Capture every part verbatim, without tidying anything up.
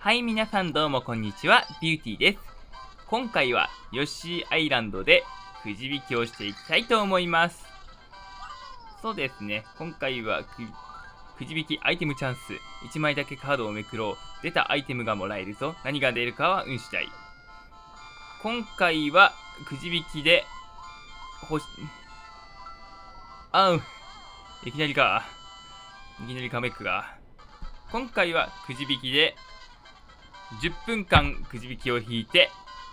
はい、皆さんどうもこんにちは、ビューティーです。今回はヨッシーアイランドでくじ引きをしていきたいと思います。そうですね、今回は く, くじ引きアイテムチャンス、いちまいだけカードをめくろう、出たアイテムがもらえるぞ、何が出るかは運次第。今回はくじ引きで、ほし、あう、いきなりか、いきなりカメックが。今回はくじ引きで、じゅっぷんかんくじ引きを引いて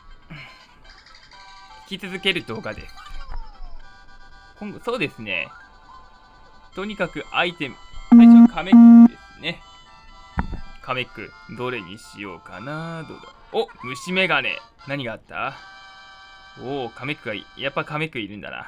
引き続ける動画です。今後そうですね、とにかくアイテム、最初はカメックですね。カメックどれにしようかな。どうだ。お、虫眼鏡。何があった。おお、カメックがいい。やっぱカメックいるんだな。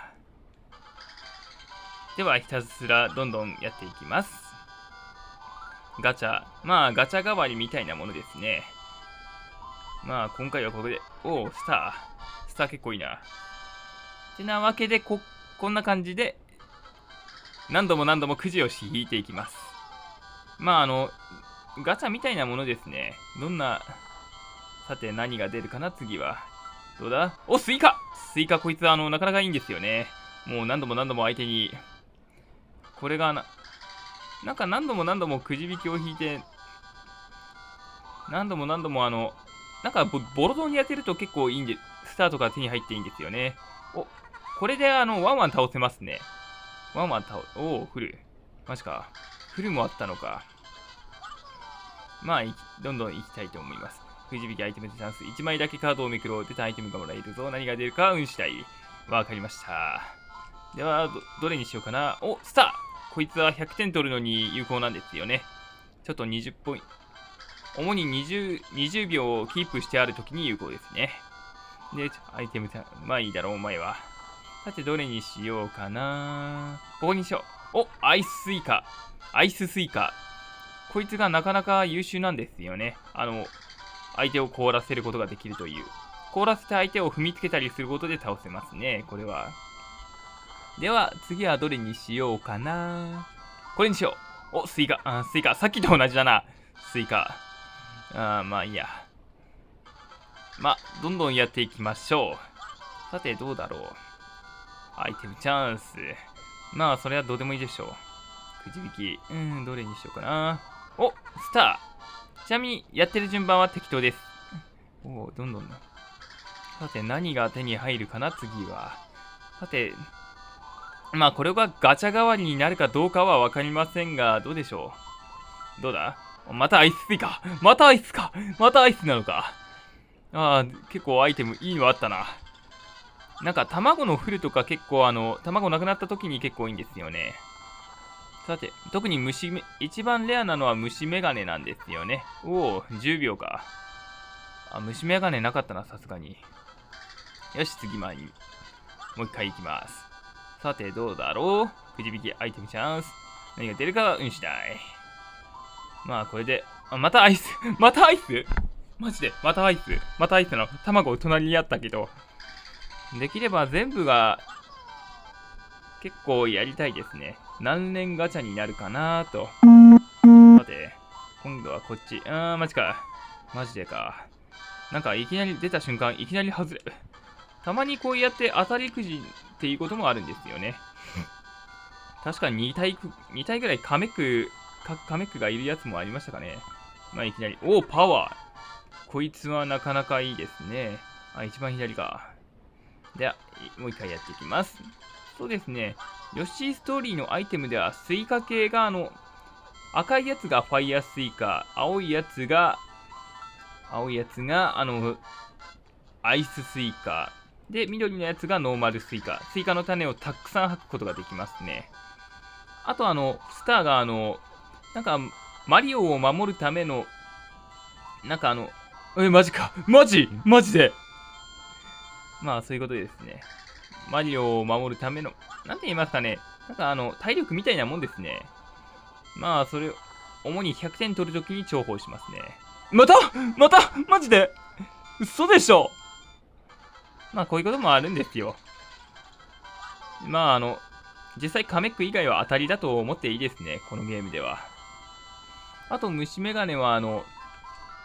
ではひたすらどんどんやっていきます。ガチャ、まあガチャ代わりみたいなものですね。まあ今回はここで、おお、スター。スター結構いいな。てなわけで、こ、こんな感じで、何度も何度もくじを引いていきます。まああの、ガチャみたいなものですね。どんな、さて何が出るかな、次は。どうだ。お、スイカスイカこいつあの、なかなかいいんですよね。もう何度も何度も相手に、これがな、なんか何度も何度もくじ引きを引いて、何度も何度もあの、なんかボ、ボロゾーに当てると結構いいんで、スタートが手に入っていいんですよね。お、これであの、ワンワン倒せますね。ワンワン倒、おお、フル。マジか。フルもあったのか。まあ、どんどん行きたいと思います。くじ引きアイテムチャンス。いちまいだけカードをめくろう。出たアイテムがもらえるぞ。何が出るか運次第。わかりました。ではど、どれにしようかな。お、スターこいつはひゃくてん取るのに有効なんですよね。ちょっとにじゅっポイント。主に 20, 20秒をキープしてあるときに有効ですね。で、アイテム、まあいいだろう、お前は。さて、どれにしようかな。ここにしよう。お、アイススイカ。アイススイカ。こいつがなかなか優秀なんですよね。あの、相手を凍らせることができるという。凍らせた相手を踏みつけたりすることで倒せますね、これは。では、次はどれにしようかな。これにしよう。お、スイカ。あ、スイカ。さっきと同じだな。スイカ。あー、まあいいや。まあ、どんどんやっていきましょう。さて、どうだろう。アイテムチャンス。まあ、それはどうでもいいでしょう。くじ引き。うーん、どれにしようかな。お、スター。ちなみに、やってる順番は適当です。おお、どんどんな。さて、何が手に入るかな、次は。さて、まあ、これがガチャ代わりになるかどうかはわかりませんが、どうでしょう。どうだ。またアイススイカ。またアイスか。またアイスなのか。ああ、結構アイテムいいのあったな。なんか卵のフルとか結構あの、卵なくなった時に結構いいんですよね。さて、特に虫め、一番レアなのは虫眼鏡なんですよね。おお、じゅうびょうか。あ、虫眼鏡なかったな、さすがに。よし、次前に。もう一回行きます。さて、どうだろう。くじ引きアイテムチャンス。何が出るかは運次第。まあ、これで、あ、またアイス。またアイスマジで、またアイス。またアイスの卵隣にあったけど、できれば全部が結構やりたいですね。何連ガチャになるかなと。さて、今度はこっち。あー、マジか。マジでか。なんかいきなり出た瞬間、いきなり外れ。たまにこうやって当たりくじっていうこともあるんですよね。確かにに体、に体ぐらいカメック、カメックがいるやつもありましたかね。まあいきなり、おー、パワー。こいつはなかなかいいですね。あ、一番左か。では、もう一回やっていきます。そうですね。ヨッシーストーリーのアイテムでは、スイカ系が、あの、赤いやつがファイヤースイカ、青いやつが、青いやつが、あの、アイススイカ。で、緑のやつがノーマルスイカ。スイカの種をたくさん吐くことができますね。あと、あの、スターが、あの、なんか、マリオを守るための、なんかあの、え、マジか。マジマジで。まあ、そういうことですね。マリオを守るための、なんて言いますかね。なんかあの、体力みたいなもんですね。まあ、それを、主にひゃくてん取るときに重宝しますね。またまたマジで嘘でしょ。まあ、こういうこともあるんですよ。まあ、あの、実際カメック以外は当たりだと思っていいですね。このゲームでは。あと、虫眼鏡は、あの、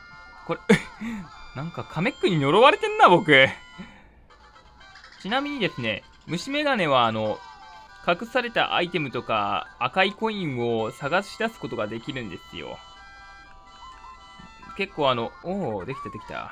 これ、なんかカメックに呪われてんな、僕。ちなみにですね、虫眼鏡はあの、隠されたアイテムとか赤いコインを探し出すことができるんですよ。結構あの、おお、できたできた。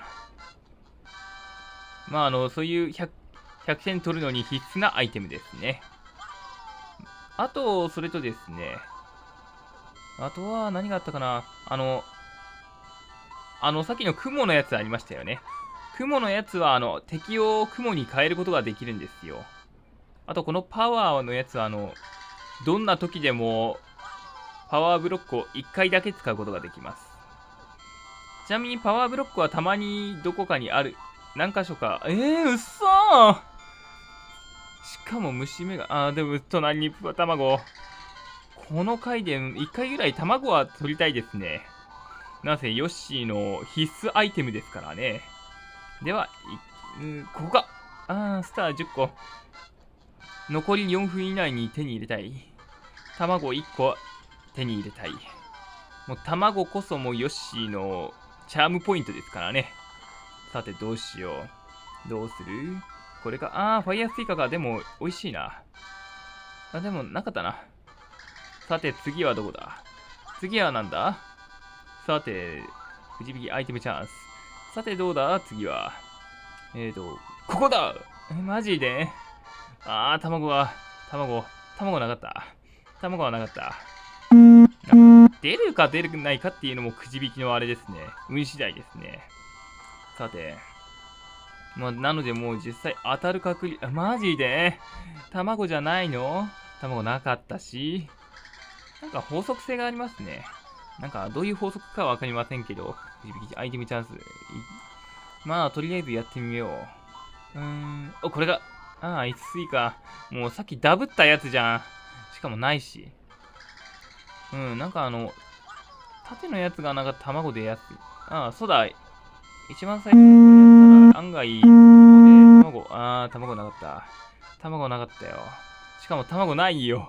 まああの、そういう ひゃく, ひゃくてん取るのに必須なアイテムですね。あと、それとですね、あとは何があったかな。あの、あの、さっきの雲のやつありましたよね。雲のやつは、あの、敵を雲に変えることができるんですよ。あと、このパワーのやつは、あの、どんな時でも、パワーブロックをいっかいだけ使うことができます。ちなみに、パワーブロックはたまにどこかにある、何箇所か、えー、うっそーしかも虫目が、あー、でも、隣に卵。この回でいっかいぐらい卵は取りたいですね。なぜヨッシーの必須アイテムですからね。では、いここか。あー、スターじゅっこ。残りよんぷん以内に手に入れたい。卵いっこ手に入れたい。もう卵こそもヨッシーのチャームポイントですからね。さてどうしよう。どうする？これか。あー、ファイヤースイカか。でも美味しいな。あ、でもなかったな。さて次はどこだ？次はなんだ？さて、くじ引きアイテムチャンス。さてどうだ？次は。えーと、ここだ！え、マジで？あー、卵が、卵、卵なかった。卵はなかった。なんか出るか出るないかっていうのもくじ引きのあれですね。運次第ですね。さて。まあ、なのでもう実際当たる確率、マジで？卵じゃないの？卵なかったし。なんか法則性がありますね。なんかどういう法則かはわかりませんけど、くじ引きアイテムチャンス。まあ、とりあえずやってみよう。うーん、お、これが、ああ、アイススイカ。もうさっきダブったやつじゃん。しかもないし。うん、なんかあの、縦のやつがなんか卵でやつ。ああ、そうだ。一番最初にこれやったら案外、ここで卵、ああ、卵なかった。卵なかったよ。しかも卵ないよ。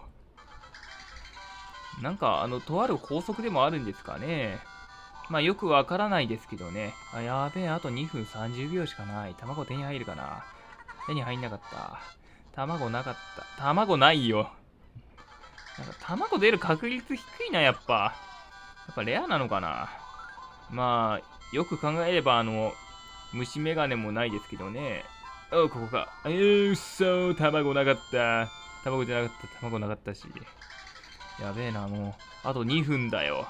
なんか、あの、とある法則でもあるんですかね。まあ、よくわからないですけどね。あ、やべえ、あとにふんさんじゅうびょうしかない。卵手に入るかな？手に入んなかった。卵なかった。卵ないよ。なんか、卵出る確率低いな、やっぱ。やっぱレアなのかな？まあ、よく考えれば、あの、虫眼鏡もないですけどね。お、ここか。えー、うっそー、卵なかった。卵じゃなかった、卵なかったし。やべえな、もう。あとにふんだよ。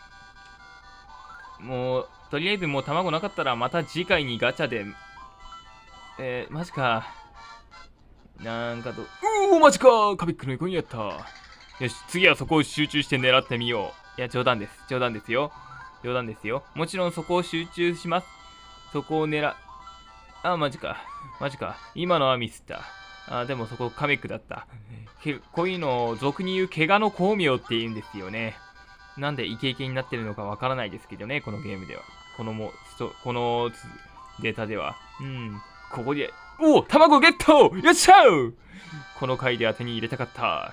もう、とりあえずもう卵なかったらまた次回にガチャで。えー、マジか。なんかと。うおー、マジか！カビックの横にやった。よし、次はそこを集中して狙ってみよう。いや、冗談です。冗談ですよ。冗談ですよ。もちろんそこを集中します。そこを狙。あ、マジか。マジか。今のはミスった。あ、でもそこカメックだった。けこういうのを俗に言う怪我の巧妙って言うんですよね。なんでイケイケになってるのかわからないですけどね、このゲームでは。このも、このデータでは。うん。ここで、おお卵ゲット！よっしゃー！この回では手に入れたかった。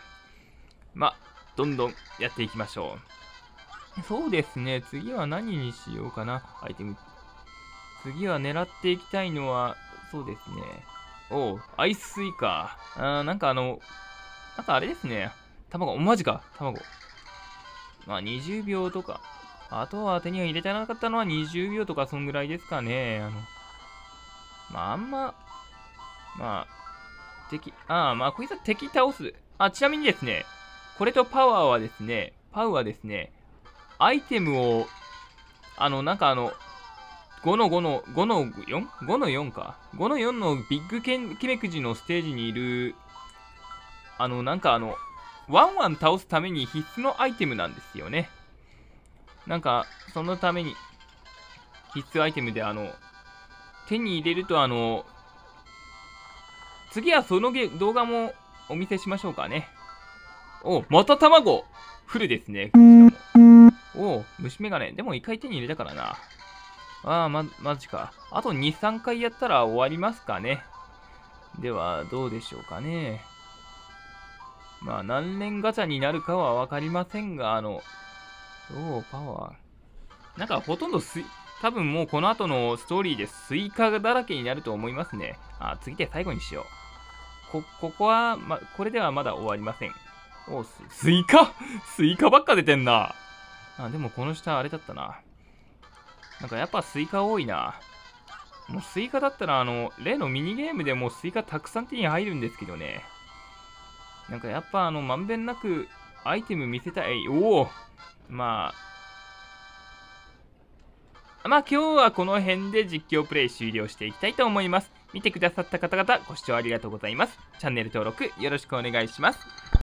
ま、どんどんやっていきましょう。そうですね、次は何にしようかな、アイテム。次は狙っていきたいのは、そうですね。おう、アイススイカ。あー、なんかあの、なんかあれですね。卵、マジか、卵。まあ、にじゅうびょうとか。あとは手には入れてなかったのはにじゅうびょうとか、そんぐらいですかね。あの、まあ、あんま、まあ、敵、ああ、まあ、こいつは敵倒す。あ、ちなみにですね、これとパワーはですね、パウはですね、アイテムを、あの、なんかあの、ごのごの、ごの よん?ご のよんか。ごのよんのビッグケメクジのステージにいる、あの、なんかあの、ワンワン倒すために必須のアイテムなんですよね。なんか、そのために、必須アイテムであの、手に入れるとあの、次はその動画もお見せしましょうかね。お、また卵フルですね。しかも。お、虫眼鏡。でも一回手に入れたからな。ああ、ま、マジか。あとに、さんかいやったら終わりますかね。では、どうでしょうかね。まあ、何連ガチャになるかはわかりませんが、あの、おー、パワー。なんか、ほとんどスイ、 多分もうこの後のストーリーでスイカだらけになると思いますね。あ、次で最後にしよう。こ、ここは、ま、これではまだ終わりません。おス、スイカスイカばっか出てんな。あ、でもこの下あれだったな。なんかやっぱスイカ多いな。もうスイカだったらあの、例のミニゲームでもうスイカたくさん手に入るんですけどね。なんかやっぱあの、まんべんなくアイテム見せたい。おおまあ、まあ今日はこの辺で実況プレイ終了していきたいと思います。見てくださった方々ご視聴ありがとうございます。チャンネル登録よろしくお願いします。